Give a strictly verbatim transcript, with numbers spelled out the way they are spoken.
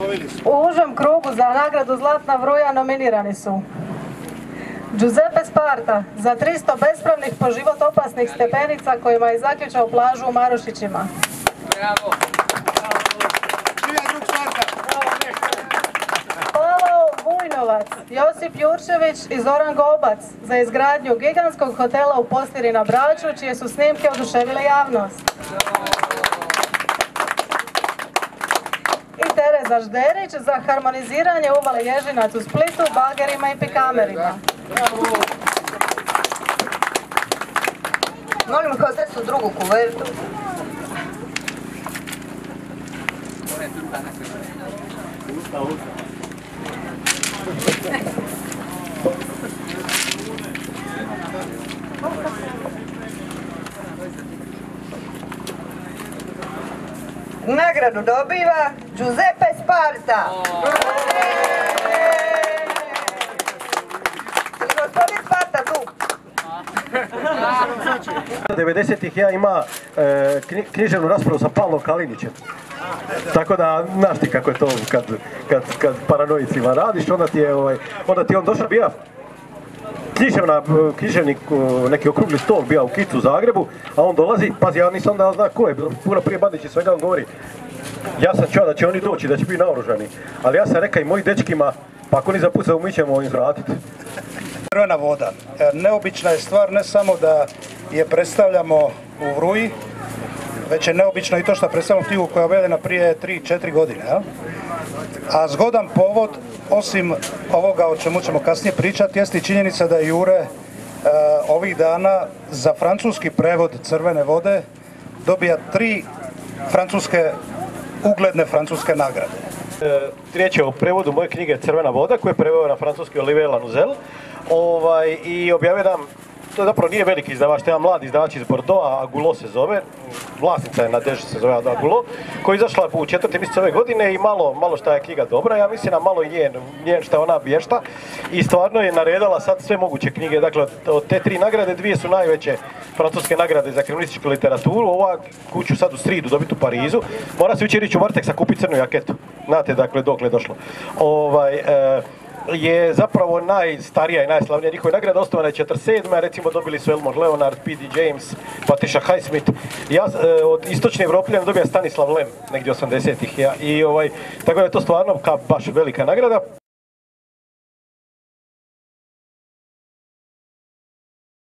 U užem krugu za nagradu Zlatna Vruja nominirani su Jurice Pavičića za tristo bespravnih po život opasnih stepenica kojima je zaključao plažu u Marušićima. Bravo! Josip Jurčević i Zoran Gobac za izgradnju gigantskog hotela u Postiri na Braču, čije su snimke oduševile javnost. I Tereza Žderić za harmoniziranje uvale Ježinac u Splitu, bagerima i pikamerima. Molim hostesu drugu kuvertu. Nagradu dobiva Jurice Pavičića. Gospodin Sparta tu. devedesetih ja ima e, književnu raspravu sa Pavlom Kalinićem. Tako da, znaš ti kako je to kad, kad, kad paranoicima radiš, onda ti je, ovaj, onda ti on došao bija književna, književnik, neki okrugli stol bija u Kicu u Zagrebu, a on dolazi, pazi, ja nisam da zna ko je, puno prije Bandić i svega on govori, ja sam čuo da će oni doći, da će biti naoružani, ali ja sam rekao i mojim dečkima, pa ako ni zapucao, mi ćemo im vratiti. Crvena voda. Neobična je stvar ne samo da je predstavljamo u Vruji, već je neobično i to što predstavljamo knjigu koja je objavljena prije tri četiri godine. Ja? A zgodan povod, osim ovoga o čemu ćemo kasnije pričati, jest i činjenica da je Jure e, ovih dana za francuski prevod Crvene vode dobija tri francuske, ugledne francuske nagrade. E, riječ je o prevodu moje knjige Crvena voda, koju je preveo na francuski Olivier Lanuzel, ovaj, i objavio nam, to zapravo nije veliki izdavač, to je jedan mladi izdavač iz Brodova, Agulo se zove, vlasnica je Nadež se zove Agulo, koja je izašla u četvrti mjesec ove godine i malo, malo šta je knjiga dobra, ja mislim na malo i njen, njen šta ona bješta i stvarno je naredala sad sve moguće knjige, dakle od te tri nagrade dvije su najveće francuske nagrade za kriminalističku literaturu, ova kuću sad u sridu dobiti u Parizu, mora se jučer ići u Varteksa kupiti crnu jaketu, znate dakle dokle je došlo. Ovaj, e, je zapravo najstarija i najslavnija njihova nagrada, osnovana je četrdeset sedme. Recimo dobili su Elmore Leonard, P D James, Patricia Highsmith. Ja e, od istočne Evropljana dobija Stanislav Lem, negdje osamdesetih. Ja. I ovaj, tako da je to stvarno kao baš velika nagrada.